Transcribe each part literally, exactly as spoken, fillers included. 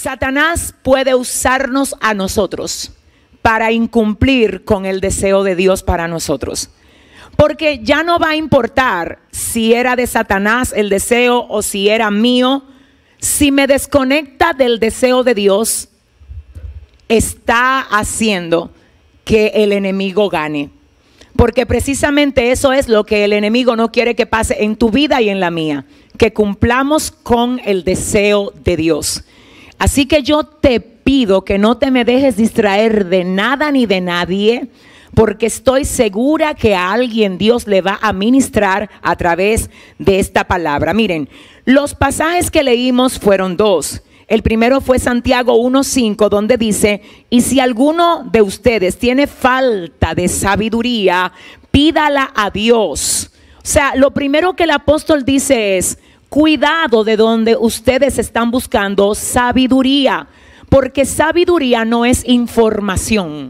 Satanás puede usarnos a nosotros para incumplir con el deseo de Dios para nosotros. Porque ya no va a importar si era de Satanás el deseo o si era mío. Si me desconecta del deseo de Dios, está haciendo que el enemigo gane. Porque precisamente eso es lo que el enemigo no quiere que pase en tu vida y en la mía. Que cumplamos con el deseo de Dios. Así que yo te pido que no te me dejes distraer de nada ni de nadie, porque estoy segura que a alguien Dios le va a ministrar a través de esta palabra. Miren, los pasajes que leímos fueron dos. El primero fue Santiago uno cinco, donde dice: y si alguno de ustedes tiene falta de sabiduría, pídala a Dios. O sea, lo primero que el apóstol dice es: cuidado de donde ustedes están buscando sabiduría, porque sabiduría no es información.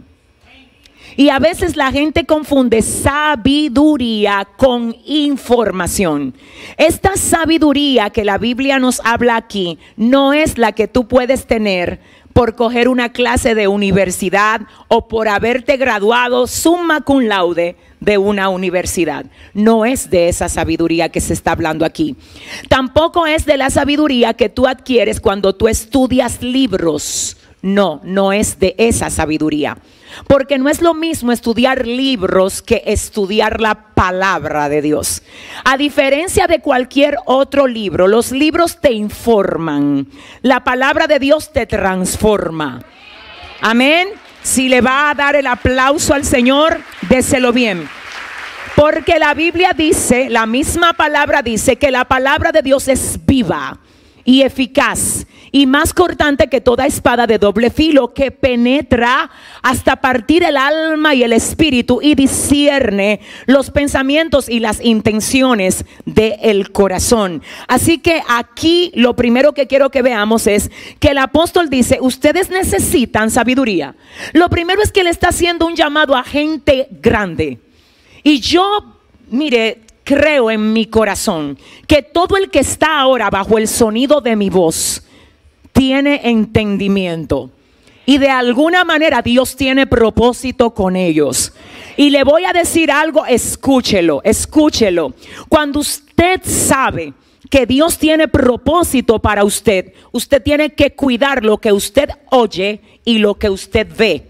Y a veces la gente confunde sabiduría con información. Esta sabiduría que la Biblia nos habla aquí no es la que tú puedes tener por coger una clase de universidad o por haberte graduado summa cum laude de una universidad. No es de esa sabiduría que se está hablando aquí. Tampoco es de la sabiduría que tú adquieres cuando tú estudias libros. No, no es de esa sabiduría. Porque no es lo mismo estudiar libros que estudiar la palabra de Dios. A diferencia de cualquier otro libro, los libros te informan. La palabra de Dios te transforma. Amén. Si le va a dar el aplauso al Señor, déselo bien. Porque la Biblia dice, la misma palabra dice que la palabra de Dios es viva y eficaz y más cortante que toda espada de doble filo, que penetra hasta partir el alma y el espíritu y discierne los pensamientos y las intenciones del corazón. Así que aquí lo primero que quiero que veamos es que el apóstol dice: ustedes necesitan sabiduría. Lo primero es que le está haciendo un llamado a gente grande. Y yo, mire, creo en mi corazón que todo el que está ahora bajo el sonido de mi voz tiene entendimiento. Y de alguna manera Dios tiene propósito con ellos. Y le voy a decir algo, escúchelo, escúchelo. Cuando usted sabe que Dios tiene propósito para usted, usted tiene que cuidar lo que usted oye y lo que usted ve.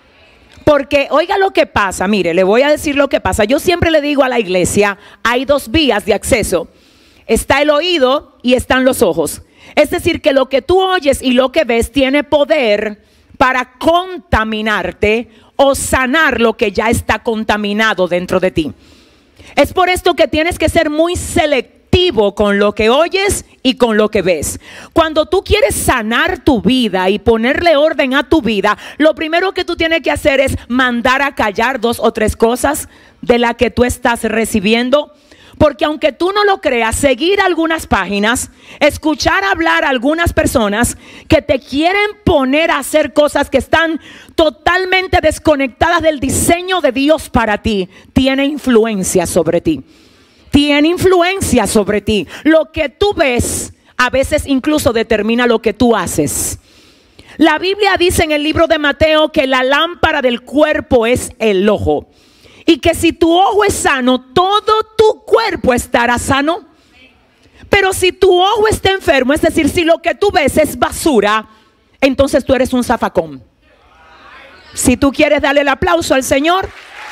Porque oiga lo que pasa, mire, le voy a decir lo que pasa. Yo siempre le digo a la iglesia, hay dos vías de acceso. Está el oído y están los ojos. Es decir, que lo que tú oyes y lo que ves tiene poder para contaminarte o sanar lo que ya está contaminado dentro de ti. Es por esto que tienes que ser muy selectivo con lo que oyes y con lo que ves. Cuando tú quieres sanar tu vida y ponerle orden a tu vida, lo primero que tú tienes que hacer es mandar a callar dos o tres cosas de las que tú estás recibiendo. Porque aunque tú no lo creas, seguir algunas páginas, escuchar hablar a algunas personas que te quieren poner a hacer cosas que están totalmente desconectadas del diseño de Dios para ti, tiene influencia sobre ti. Tiene influencia sobre ti. Lo que tú ves a veces incluso determina lo que tú haces. La Biblia dice en el libro de Mateo que la lámpara del cuerpo es el ojo. Y que si tu ojo es sano, todo tu cuerpo estará sano. Pero si tu ojo está enfermo, es decir, si lo que tú ves es basura, entonces tú eres un zafacón. Si tú quieres darle el aplauso al Señor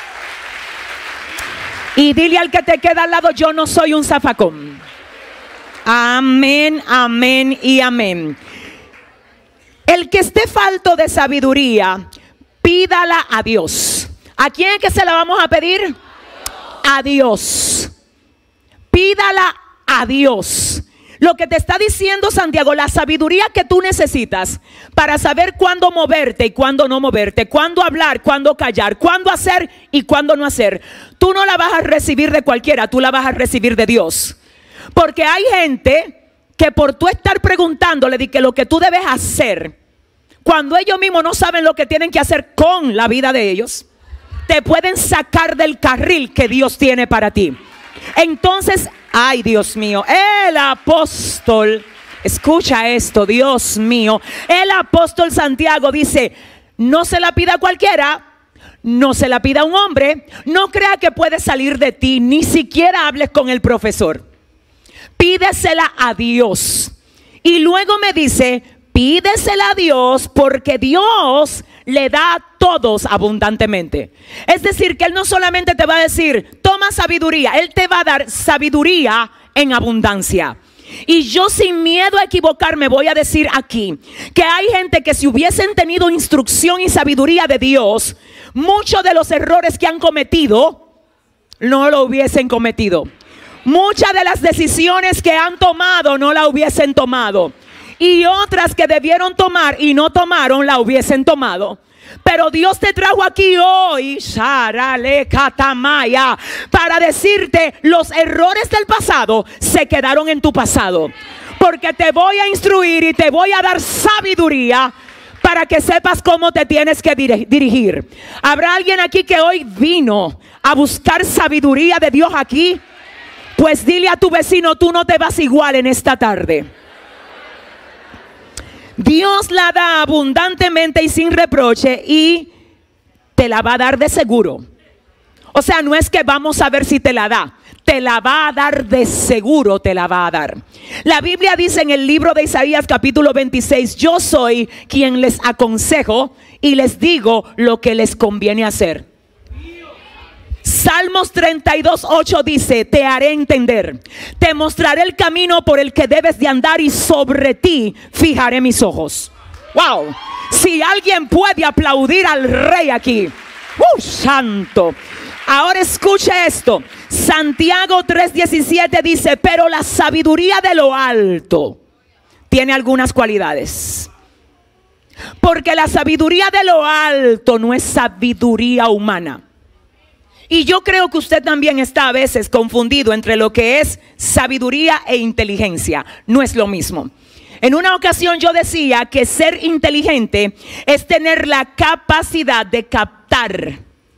y dile al que te queda al lado: yo no soy un zafacón. Amén, amén y amén. El que esté falto de sabiduría, pídala a Dios. ¿A quién es que se la vamos a pedir? A Dios. Pídala a Dios. Lo que te está diciendo Santiago, la sabiduría que tú necesitas para saber cuándo moverte y cuándo no moverte, cuándo hablar, cuándo callar, cuándo hacer y cuándo no hacer, tú no la vas a recibir de cualquiera, tú la vas a recibir de Dios. Porque hay gente que por tú estar preguntándole de que lo que tú debes hacer, cuando ellos mismos no saben lo que tienen que hacer con la vida de ellos, te pueden sacar del carril que Dios tiene para ti. Entonces, ay Dios mío, el apóstol Escucha esto, Dios mío. El apóstol Santiago dice, no se la pida a cualquiera, no se la pida a un hombre, no crea que puede salir de ti, ni siquiera hables con el profesor. Pídesela a Dios. Y luego me dice, pídesela a Dios porque Dios le da a todos abundantemente. Es decir, que Él no solamente te va a decir, toma sabiduría, Él te va a dar sabiduría en abundancia. Y yo sin miedo a equivocarme voy a decir aquí que hay gente que si hubiesen tenido instrucción y sabiduría de Dios, muchos de los errores que han cometido no lo hubiesen cometido. Muchas de las decisiones que han tomado no la hubiesen tomado. Y otras que debieron tomar y no tomaron la hubiesen tomado. Pero Dios te trajo aquí hoy para decirte, los errores del pasado se quedaron en tu pasado. Porque te voy a instruir y te voy a dar sabiduría para que sepas cómo te tienes que dirigir. ¿Habrá alguien aquí que hoy vino a buscar sabiduría de Dios aquí? Pues dile a tu vecino, tú no te vas igual en esta tarde. Dios la da abundantemente y sin reproche y te la va a dar de seguro. O sea, no es que vamos a ver si te la da, te la va a dar de seguro, te la va a dar. La Biblia dice en el libro de Isaías capítulo veintiséis, yo soy quien les aconsejo y les digo lo que les conviene hacer. Salmos treinta y dos, ocho dice, te haré entender, te mostraré el camino por el que debes de andar y sobre ti fijaré mis ojos. Wow, si alguien puede aplaudir al rey aquí. ¡Uh, santo! Ahora escuche esto. Santiago tres diecisiete dice, pero la sabiduría de lo alto tiene algunas cualidades. Porque la sabiduría de lo alto no es sabiduría humana. Y yo creo que usted también está a veces confundido entre lo que es sabiduría e inteligencia. No es lo mismo. En una ocasión yo decía que ser inteligente es tener la capacidad de captar,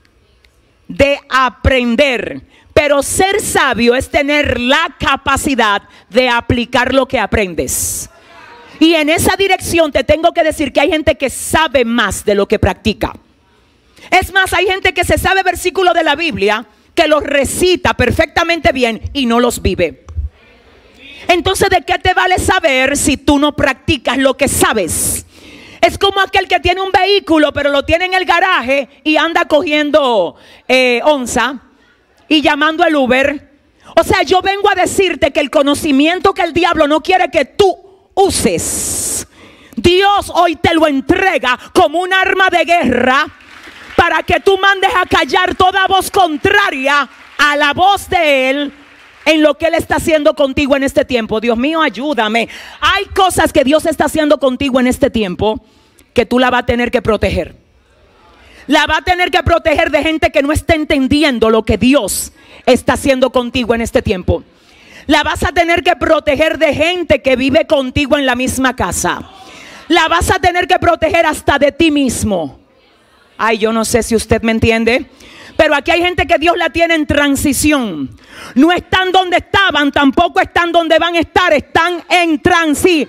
de aprender. Pero ser sabio es tener la capacidad de aplicar lo que aprendes. Y en esa dirección te tengo que decir que hay gente que sabe más de lo que practica. Es más, hay gente que se sabe versículos de la Biblia, que los recita perfectamente bien y no los vive. Entonces, ¿de qué te vale saber si tú no practicas lo que sabes? Es como aquel que tiene un vehículo, pero lo tiene en el garaje y anda cogiendo eh, onza y llamando al Uber. O sea, yo vengo a decirte que el conocimiento que el diablo no quiere que tú uses, Dios hoy te lo entrega como un arma de guerra, para que tú mandes a callar toda voz contraria a la voz de Él en lo que Él está haciendo contigo en este tiempo. Dios mío, ayúdame. Hay cosas que Dios está haciendo contigo en este tiempo que tú la vas a tener que proteger. La vas a tener que proteger de gente que no está entendiendo lo que Dios está haciendo contigo en este tiempo. La vas a tener que proteger de gente que vive contigo en la misma casa. La vas a tener que proteger hasta de ti mismo. Ay, yo no sé si usted me entiende, pero aquí hay gente que Dios la tiene en transición. No están donde estaban, tampoco están donde van a estar, están en transición.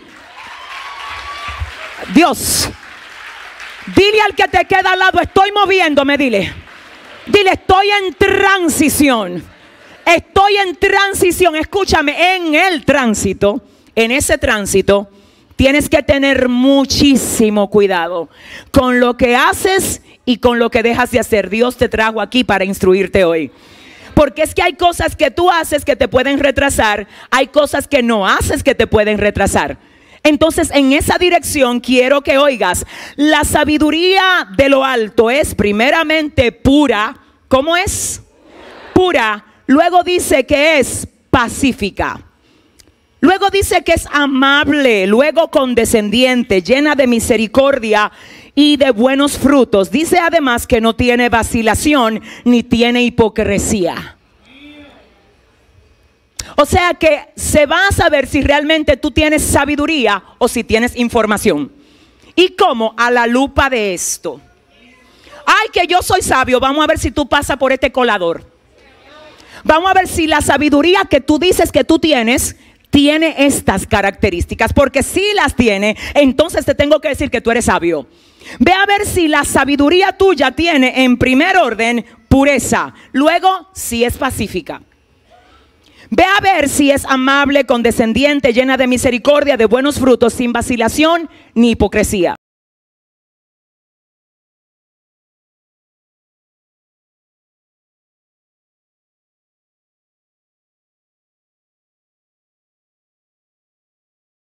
Dios, dile al que te queda al lado, estoy moviéndome, dile. Dile, estoy en transición. Estoy en transición, escúchame, en el tránsito, en ese tránsito, tienes que tener muchísimo cuidado con lo que haces y con lo que dejas de hacer. Dios te trajo aquí para instruirte hoy. Porque es que hay cosas que tú haces que te pueden retrasar. Hay cosas que no haces que te pueden retrasar. Entonces, en esa dirección quiero que oigas. La sabiduría de lo alto es primeramente pura. ¿Cómo es? Pura. Luego dice que es pacífica. Luego dice que es amable, luego condescendiente, llena de misericordia y de buenos frutos. Dice además que no tiene vacilación ni tiene hipocresía. O sea que se va a saber si realmente tú tienes sabiduría o si tienes información. ¿Y cómo? A la lupa de esto. Ay, que yo soy sabio. Vamos a ver si tú pasas por este colador. Vamos a ver si la sabiduría que tú dices que tú tienes tiene estas características, porque si las tiene, entonces te tengo que decir que tú eres sabio. Ve a ver si la sabiduría tuya tiene en primer orden pureza, luego si es pacífica. Ve a ver si es amable, condescendiente, llena de misericordia, de buenos frutos, sin vacilación ni hipocresía.